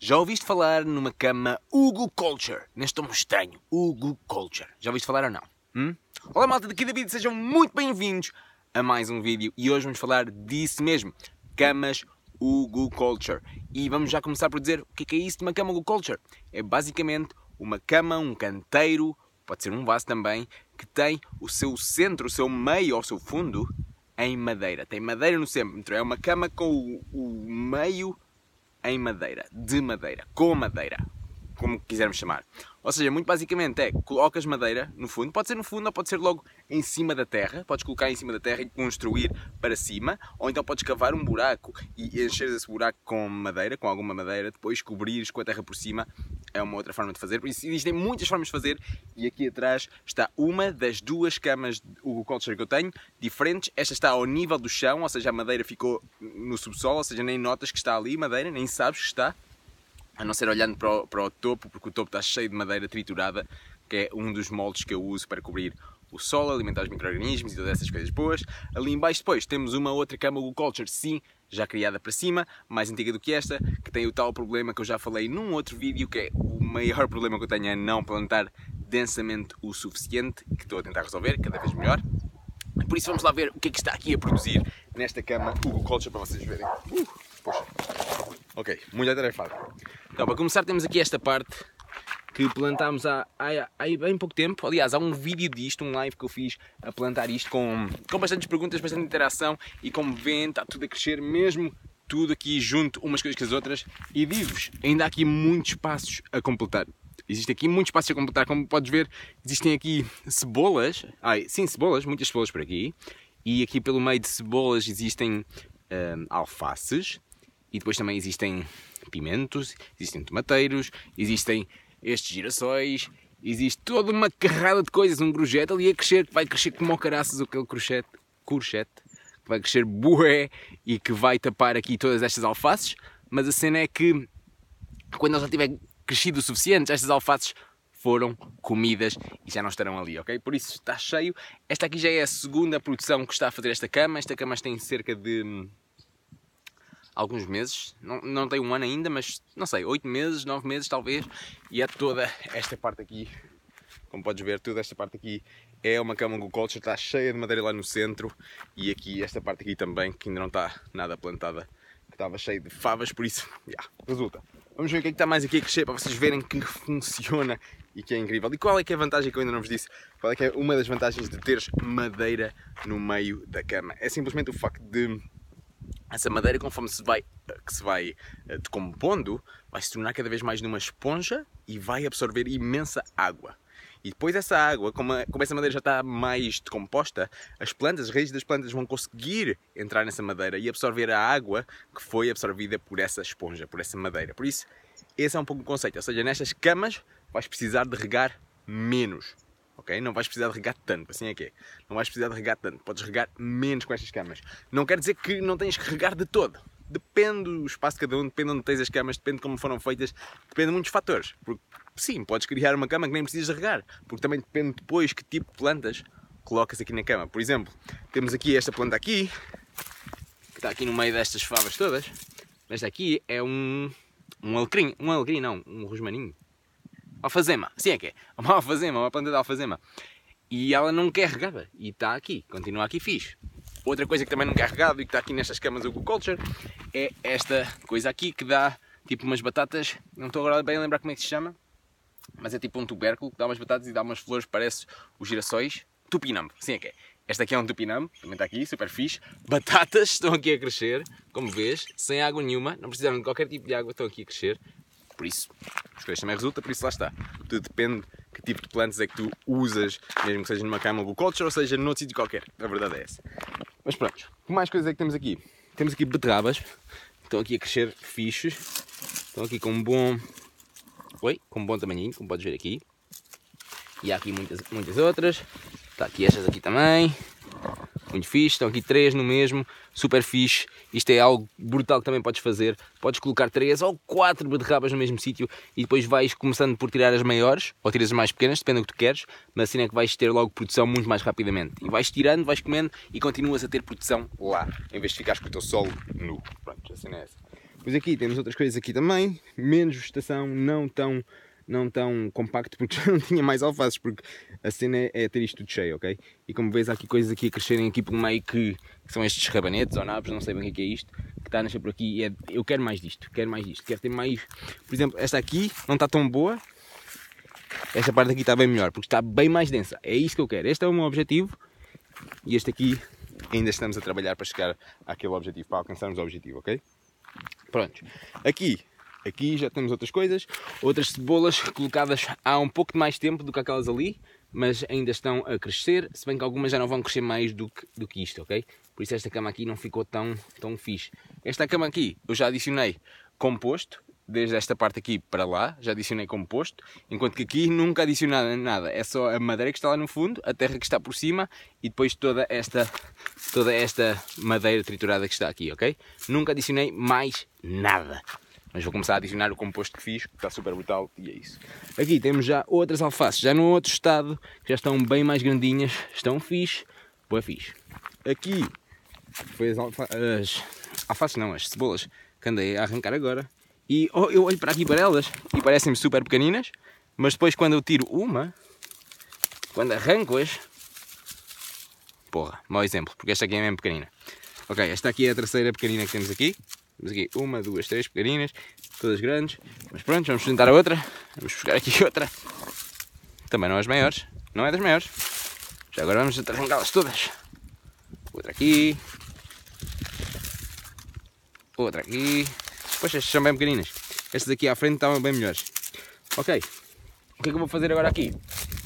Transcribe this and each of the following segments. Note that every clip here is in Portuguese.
Já ouviste falar numa cama Hugo Culture? Neste nome estranho, Hugo Culture. Já ouviste falar ou não? Olá malta, daqui David, sejam muito bem-vindos a mais um vídeo. E hoje vamos falar disso mesmo, camas Hugo Culture. E vamos já começar por dizer o que é isso de uma cama Hugo Culture. É basicamente uma cama, um canteiro, pode ser um vaso também, que tem o seu centro, o seu meio ou o seu fundo em madeira. Tem madeira no centro, é uma cama com o meio em madeira, de madeira, com madeira, como quisermos chamar. Ou seja, muito basicamente é, colocas madeira no fundo, pode ser no fundo ou pode ser logo em cima da terra, podes colocar em cima da terra e construir para cima, ou então podes cavar um buraco e encher esse buraco com madeira, com alguma madeira, depois cobrires com a terra por cima, é uma outra forma de fazer. Por isso existem muitas formas de fazer e aqui atrás está uma das duas camas Hugo Culture que eu tenho, diferentes. Esta está ao nível do chão, ou seja, a madeira ficou no subsolo, ou seja, nem notas que está ali madeira, nem sabes que está. A não ser olhando para o topo, porque o topo está cheio de madeira triturada, que é um dos moldes que eu uso para cobrir o solo, alimentar os micro-organismos e todas essas coisas boas. Ali em baixo depois temos uma outra cama Hugo Culture, sim, já criada para cima, mais antiga do que esta, que tem o tal problema que eu já falei num outro vídeo, que é o maior problema que eu tenho é não plantar densamente o suficiente, que estou a tentar resolver, cada vez melhor. Por isso vamos lá ver o que é que está aqui a produzir nesta cama Hugo Culture para vocês verem. Poxa. Ok, muito atarefado. Então, para começar temos aqui esta parte que plantámos há bem pouco tempo. Aliás, há um vídeo disto, um live que eu fiz a plantar isto com bastantes perguntas, bastante interação e como veem está tudo a crescer mesmo, tudo aqui junto, umas coisas com as outras. E digo-vos, ainda há aqui muitos espaços a completar. Existe aqui muitos espaços a completar, como podes ver, existem aqui cebolas, cebolas, muitas cebolas por aqui. E aqui pelo meio de cebolas existem alfaces. E depois também existem pimentos, existem tomateiros, existem estes girassóis, existe toda uma carrada de coisas, um grujete ali a crescer, que vai crescer como ao caraças aquele courgette, que vai crescer bué e que vai tapar aqui todas estas alfaces, mas a cena é que quando ele já tiver crescido o suficiente, estas alfaces foram comidas e já não estarão ali, ok? Por isso está cheio. Esta aqui já é a segunda produção que está a fazer esta cama tem cerca de alguns meses, não tem um ano ainda, mas não sei, 8 meses, 9 meses talvez, e é toda esta parte aqui, como podes ver, toda esta parte aqui é uma cama Hugo Culture, está cheia de madeira lá no centro, e aqui esta parte aqui também, que ainda não está nada plantada, que estava cheia de favas, por isso, resulta. Vamos ver o que é que está mais aqui a crescer, para vocês verem que funciona e que é incrível. E qual é que é a vantagem que eu ainda não vos disse? Qual é que é uma das vantagens de teres madeira no meio da cama? É simplesmente o facto de essa madeira, conforme se vai decompondo, vai se tornar cada vez mais numa esponja e vai absorver imensa água. E depois essa água, como essa madeira já está mais decomposta, as raízes das plantas vão conseguir entrar nessa madeira e absorver a água que foi absorvida por essa esponja, por essa madeira. Por isso, esse é um pouco o conceito. Ou seja, nestas camas vais precisar de regar menos. Okay? Não vais precisar de regar tanto, assim é que é. Não vais precisar de regar tanto, podes regar menos com estas camas. Não quer dizer que não tens que regar de todo. Depende do espaço de cada um, depende de onde tens as camas, depende de como foram feitas, depende de muitos fatores. Porque, sim, podes criar uma cama que nem precisas de regar, porque também depende depois que tipo de plantas colocas aqui na cama. Por exemplo, temos aqui esta planta aqui, que está aqui no meio destas favas todas. Esta aqui é um alecrim, um rosmaninho. Alfazema, assim é que é, uma alfazema, uma planta de alfazema. E ela não quer regada, e está aqui, continua aqui fixe. Outra coisa que também não quer regado e que está aqui nestas camas Hugo Culture é esta coisa aqui que dá tipo umas batatas, não estou agora bem a lembrar como é que se chama, mas é tipo um tubérculo que dá umas batatas e dá umas flores, parece os girassóis. Tupinambo, assim é que é. Esta aqui é um tupinambo, também está aqui, super fixe. Batatas estão aqui a crescer, como vês, sem água nenhuma, não precisaram de qualquer tipo de água, estão aqui a crescer. Por isso, as coisas também resultam, por isso lá está. Tudo depende de que tipo de plantas é que tu usas, mesmo que seja numa cama Hugo Culture ou seja noutro sítio qualquer. A verdade é essa. Mas pronto, que mais coisas é que temos aqui? Temos aqui beterrabas, estão aqui a crescer fixes, estão aqui com um bom tamanhinho, como podes ver aqui. E há aqui muitas outras, está aqui estas aqui também. Muito fixe, estão aqui 3 no mesmo, super fixe. Isto é algo brutal que também podes fazer. Podes colocar 3 ou 4 beterrabas no mesmo sítio e depois vais começando por tirar as maiores ou tiras as mais pequenas, depende do que tu queres, mas assim é que vais ter logo produção muito mais rapidamente. E vais tirando, vais comendo e continuas a ter produção lá, em vez de ficares com o teu solo nu. Pronto, assim é essa. Pois aqui temos outras coisas aqui também, menos vegetação, não tão compacto, porque já não tinha mais alfaces, porque a cena é ter isto tudo cheio, ok? E como vês, há aqui coisas aqui a crescerem aqui pelo meio que são estes rabanetes ou nabos, não sei bem o que é isto, que está a nascer por aqui e eu quero mais disto, quero ter mais, por exemplo, esta aqui não está tão boa, esta parte aqui está bem melhor, porque está bem mais densa, é isso que eu quero, este é o meu objetivo e este aqui ainda estamos a trabalhar para chegar àquele objetivo, para alcançarmos o objetivo, ok? Prontos, aqui já temos outras coisas, outras cebolas colocadas há um pouco de mais tempo do que aquelas ali, mas ainda estão a crescer, se bem que algumas já não vão crescer mais do que isto, ok? Por isso esta cama aqui não ficou tão fixe. Esta cama aqui eu já adicionei composto, desde esta parte aqui para lá, já adicionei composto, enquanto que aqui nunca adicionei nada, é só a madeira que está lá no fundo, a terra que está por cima e depois toda esta madeira triturada que está aqui, ok? Nunca adicionei mais nada. Mas vou começar a adicionar o composto que fiz, que está super brutal, e é isso. Aqui temos já outras alfaces, já num outro estado, que já estão bem mais grandinhas, estão fixe, boa fixe. Aqui foi as alfaces não, as cebolas que andei a arrancar agora. E eu olho para aqui para elas e parecem-me super pequeninas, mas depois quando eu tiro quando arranco-as, porra, mau exemplo, porque esta aqui é mesmo pequenina. Ok, esta aqui é a terceira pequenina que temos aqui. Temos aqui 1, 2, 3 pequeninas, todas grandes, mas pronto, vamos tentar a outra, vamos buscar aqui outra, também não é as maiores, não é das maiores, já agora vamos tentar arrancá-las todas, outra aqui, pois estas são bem pequeninas, estas aqui à frente estavam bem melhores. Ok, o que é que eu vou fazer agora aqui?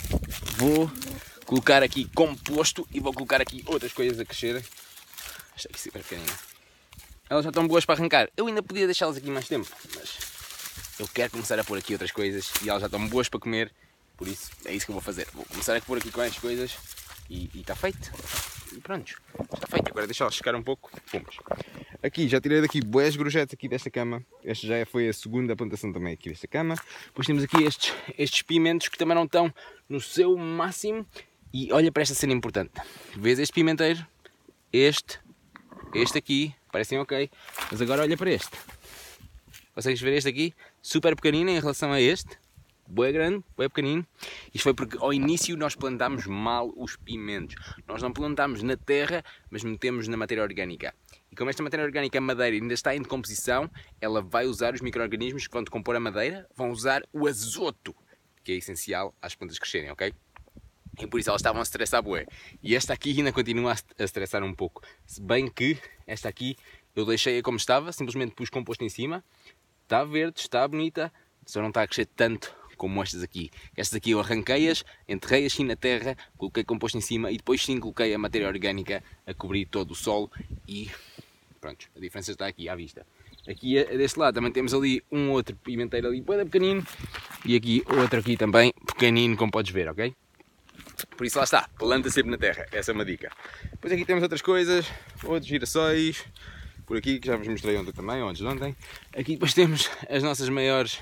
Vou colocar aqui composto e vou colocar aqui outras coisas a crescer, esta aqui super pequenina. Elas já estão boas para arrancar. Eu ainda podia deixá-las aqui mais tempo, mas eu quero começar a pôr aqui outras coisas e elas já estão boas para comer, por isso é isso que eu vou fazer. Vou começar a pôr aqui com estas coisas e está feito. E pronto, está feito. Agora deixá-las secar um pouco. Vamos. Aqui, já tirei daqui bués grojetes aqui desta cama. Esta já foi a segunda plantação também aqui desta cama. Depois temos aqui estes pimentos que também não estão no seu máximo. E olha para esta cena importante. Vês este pimenteiro? Este aqui. Parecem ok, mas agora olha para este. Consegues ver este aqui? Super pequenino em relação a este. Bué grande, bué pequenino. Isto foi porque ao início nós plantámos mal os pimentos. Nós não plantámos na terra, mas metemos na matéria orgânica. E como esta matéria orgânica, a madeira, ainda está em decomposição, ela vai usar os micro-organismos que vão decompor a madeira, vão usar o azoto, que é essencial às plantas crescerem, ok? E por isso elas estavam a estressar bué. E esta aqui ainda continua a estressar um pouco. Se bem que esta aqui eu deixei-a como estava, simplesmente pus composto em cima. Está verde, está bonita, só não está a crescer tanto como estas aqui. Estas aqui eu arranquei-as, enterrei-as assim na terra, coloquei composto em cima e depois sim coloquei a matéria orgânica a cobrir todo o solo e pronto, a diferença está aqui à vista. Aqui deste lado também temos ali um outro pimenteiro ali, bem pequenino, e aqui outro aqui também, pequenino, como podes ver, ok? Por isso lá está, planta sempre na terra, essa é uma dica. Depois aqui temos outras coisas, outros girassóis, por aqui que já vos mostrei ontem também, ou antes de ontem. Aqui depois temos as nossas maiores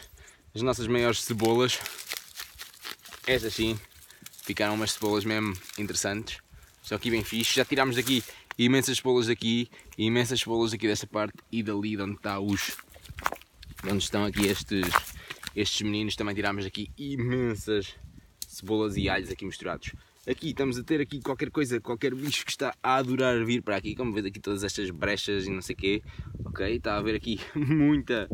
cebolas. Estas sim, ficaram umas cebolas mesmo interessantes, estão aqui bem fixe. Já tirámos daqui imensas cebolas daqui, e imensas cebolas aqui desta parte e dali de onde está onde estão aqui estes meninos, também tirámos daqui imensas cebolas e alhos aqui misturados. Aqui estamos a ter aqui qualquer coisa, qualquer bicho que está a adorar vir para aqui, como vês aqui todas estas brechas e não sei o quê, ok? Está a haver aqui muita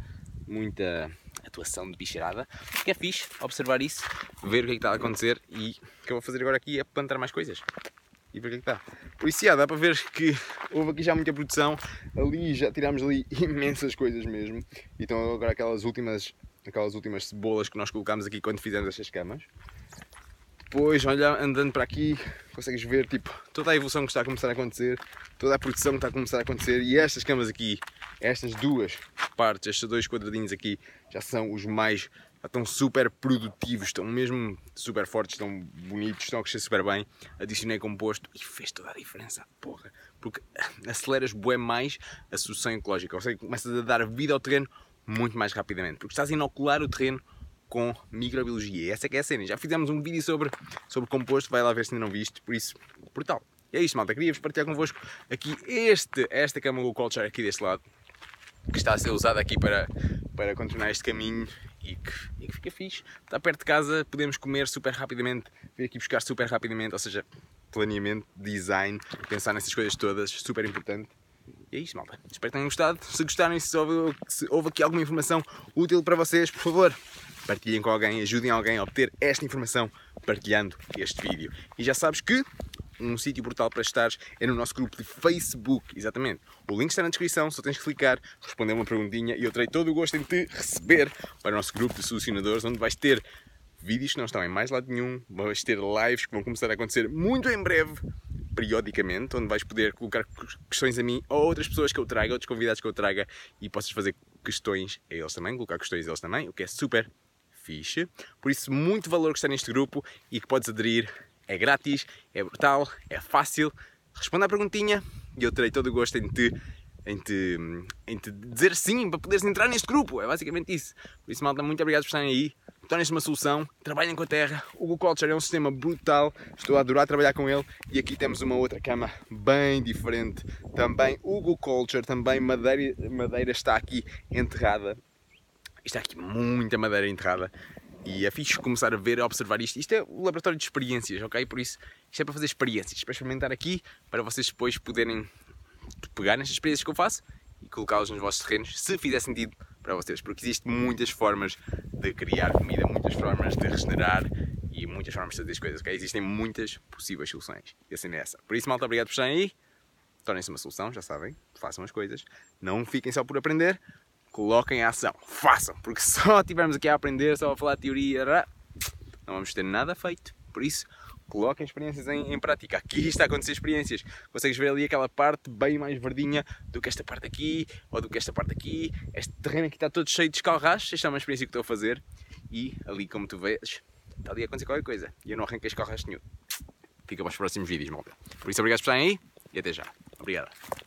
atuação de bicharada, que é fixe observar isso, ver o que é que está a acontecer, e o que eu vou fazer agora aqui é plantar mais coisas e ver o que é que está. Por isso dá para ver que houve aqui já muita produção, ali já tirámos ali imensas coisas mesmo, e estão agora aquelas últimas cebolas que nós colocámos aqui quando fizemos estas camas. Depois, olha, andando para aqui, consegues ver tipo, toda a evolução que está a começar a acontecer, toda a produção que está a começar a acontecer, e estas camas aqui, estas duas partes, estes dois quadradinhos aqui, já são os mais, já estão super produtivos, estão mesmo super fortes, estão bonitos, estão a crescer super bem. Adicionei composto e fez toda a diferença, porra, porque aceleras bué mais a solução ecológica, ou seja, começas a dar vida ao terreno muito mais rapidamente, porque estás a inocular o terreno com microbiologia. E essa é que é a cena. Já fizemos um vídeo sobre composto, vai lá ver se ainda não viste, por isso, brutal. E é isto, malta, queria-vos partilhar convosco aqui esta cama Go Culture aqui deste lado. que está a ser usado aqui para continuar este caminho e que fica fixe. Está perto de casa, podemos comer super rapidamente, vir aqui buscar super rapidamente, ou seja, planeamento, design, pensar nessas coisas todas, super importante. E é isto, malta. Espero que tenham gostado. Se gostarem, se houve aqui alguma informação útil para vocês, por favor, partilhem com alguém, ajudem alguém a obter esta informação partilhando este vídeo. E já sabes que um sítio brutal para estares é no nosso grupo de Facebook, exatamente. O link está na descrição, só tens que clicar, responder uma perguntinha e eu terei todo o gosto em te receber para o nosso grupo de solucionadores, onde vais ter vídeos que não estão em mais lado nenhum, vais ter lives que vão começar a acontecer muito em breve, periodicamente, onde vais poder colocar questões a mim ou a outras pessoas que eu traga, outros convidados que eu traga e possas fazer questões a eles também, colocar questões a eles também, o que é super fixe. Por isso, muito valor que está neste grupo e que podes aderir. É grátis, é brutal, é fácil. Responda à perguntinha e eu terei todo o gosto em te dizer sim para poderes entrar neste grupo. É basicamente isso. Por isso, malta, muito obrigado por estarem aí. Tornem-se uma solução, trabalhem com a terra. O Google Culture é um sistema brutal. Estou a adorar trabalhar com ele. E aqui temos uma outra cama bem diferente. Também o Google Culture, também madeira está aqui enterrada. Está aqui muita madeira enterrada. E é fixe começar a ver, a observar isto. Isto é o laboratório de experiências, ok? Por isso, isto é para fazer experiências, para experimentar aqui, para vocês depois poderem pegar nestas experiências que eu faço e colocá-las nos vossos terrenos, se fizer sentido para vocês. Porque existem muitas formas de criar comida, muitas formas de regenerar e muitas formas de fazer as coisas, ok? Existem muitas possíveis soluções. E assim é essa. Por isso, malta, obrigado por estarem aí. Tornem-se uma solução, já sabem. Façam as coisas. Não fiquem só por aprender. Coloquem em ação, façam, porque só estivermos aqui a aprender, só a falar de teoria, não vamos ter nada feito. Por isso, coloquem experiências em prática. Aqui está a acontecer experiências. Consegues ver ali aquela parte bem mais verdinha do que esta parte aqui, ou do que esta parte aqui. Este terreno aqui está todo cheio de escarrachos. Esta é uma experiência que estou a fazer. E ali, como tu vês, está ali a acontecer qualquer coisa. E eu não arranquei escarrachos nenhum. Fica para os próximos vídeos, malta. Por isso, obrigado por estarem aí e até já. Obrigado.